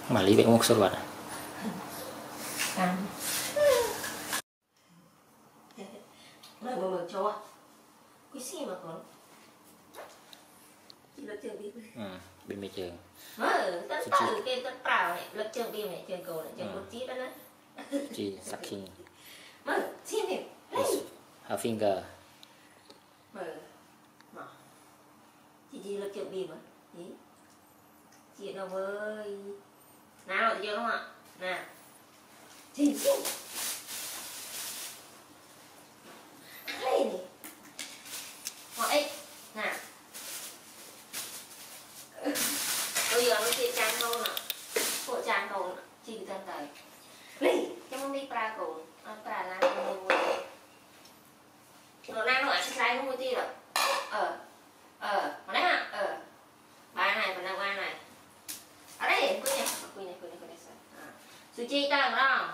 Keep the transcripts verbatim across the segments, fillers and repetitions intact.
mà lý vậy một số vật à mời mời mời cho quý sĩ mà còn chỉ là trường đi ừ bên mấy trường mở tất cả cái tất cả này lực trường đi này trường cầu này trường một chí đó đấy chỉ sucking mở xin thì her finger mở mở chị chỉ lực trường đi mà chị chị đâu ơi nào chị chưa không ạ nè chị chị đây này họ ấy nè bây giờ nó chị trang đâu nè bộ trang đâu nè chị tân tới đi cho mong đi pra cổ pra là người nó đang nó ở sai không có gì rồi ờ ờ mà đấy hả ờ ba này còn đang ba này ở đây quên này quên này quên này quên này su chi ta không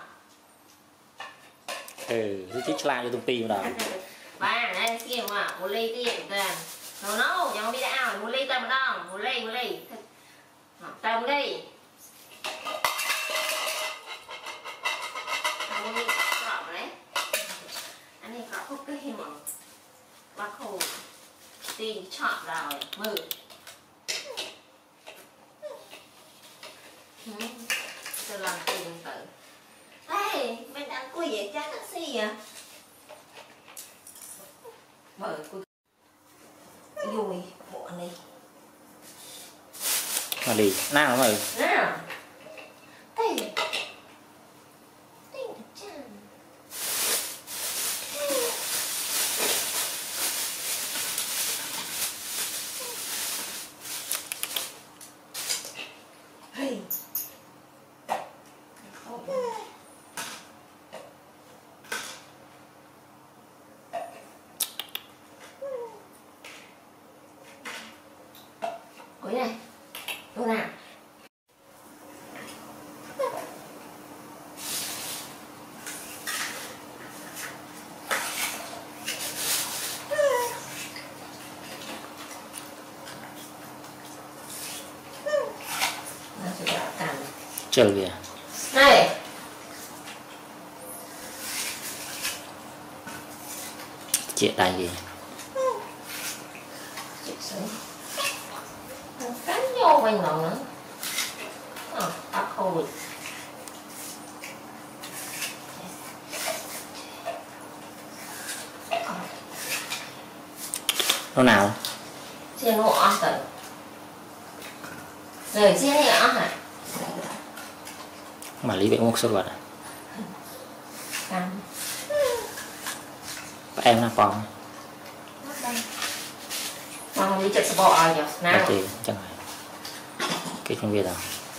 ừ su chi chla vô tung pi mà đó ba này kia mà một ly tiền tiền nó nó chẳng biết ao một ly ta mà đó một ly một ly ta một ly anh đi cọp đấy anh đi cọp không cái mà bác hồ tiền chọn rồi mừ tôi làm tiền tự hey bên đang quay vậy cha taxi à mở cuối rồi bộ này mà đi nào mà nào đây đây cha hey cuối này đâu nào chờ kìa này chị đại gì cắn vô quanh nó nữa ờ tao khôi lúc nào xe nó ăn tận rồi xe này ăn hả mà lý vậy một số vật cắn em nó còn mà đi chợ spa à nhỉ nào thì chẳng phải cái công việc nào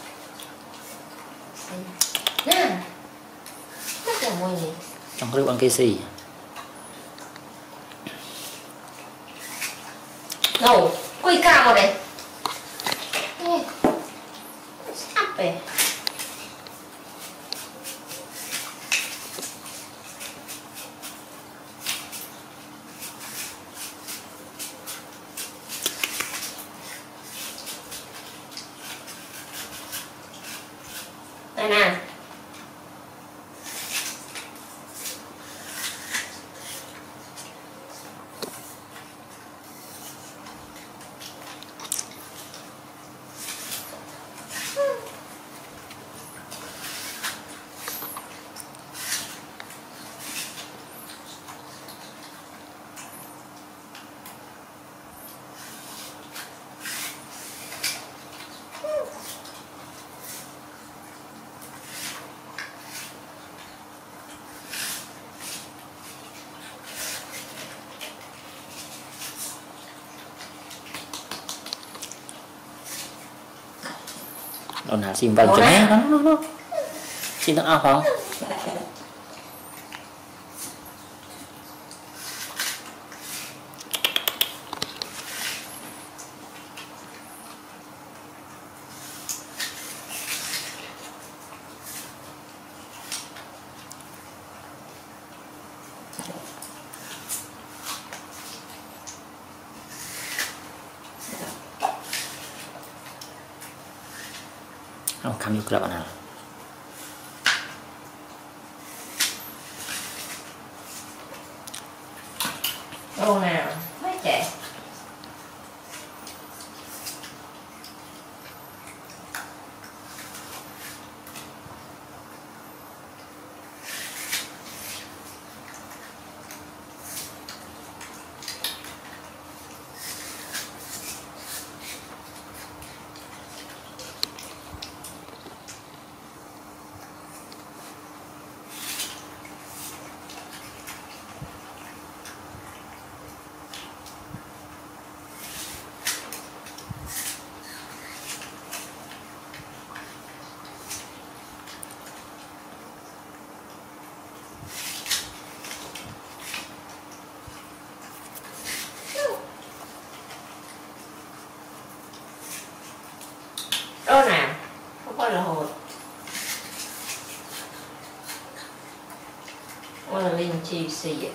nè rất là mùi gì trong cái ăn cái gì đâu quay cao vào đây sắp về đây nè Đồn nào xin vâng cho mẹ đó, đó, đó. Xin tận áo không? Không cầm được bạn nào. Ô nào, mấy trẻ. Đó nào, không có là hột. Đó là linh chi xì.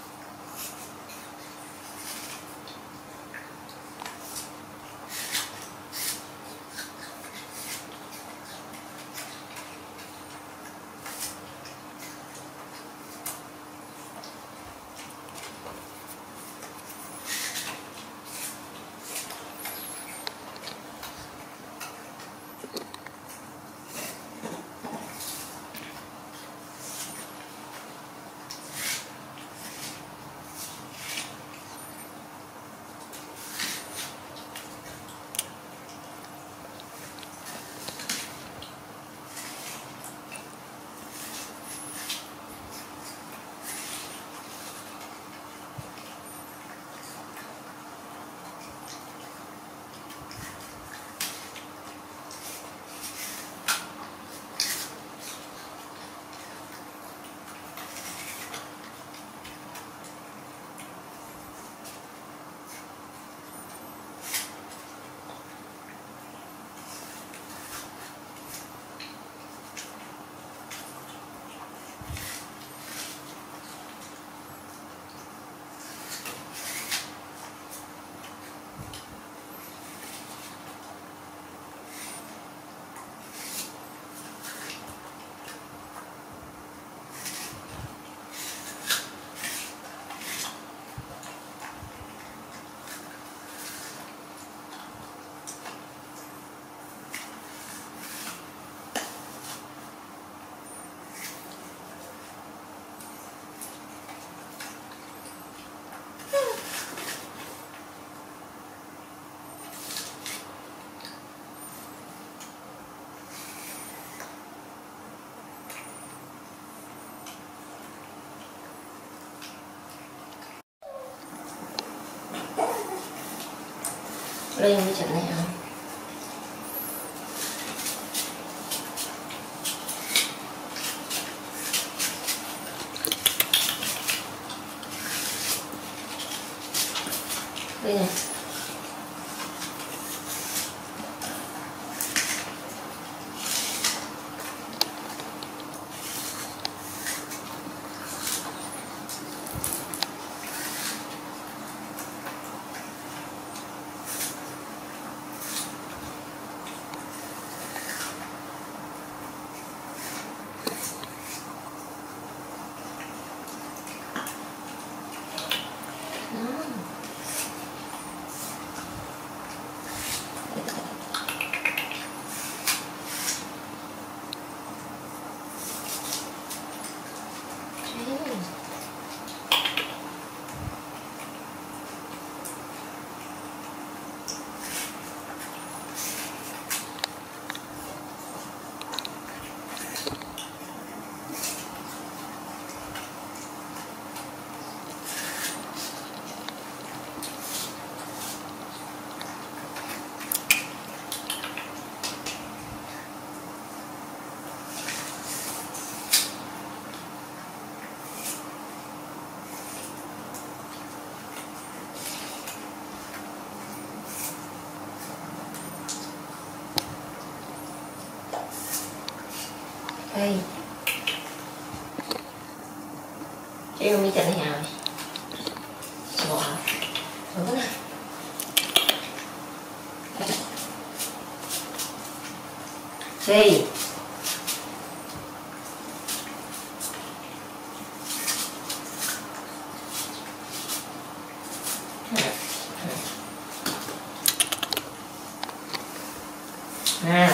Lên cái trận này không? Đây này. Đây. Chị mi trận này rồi. Bỏ. Bỏ cái này. Gì? Nè.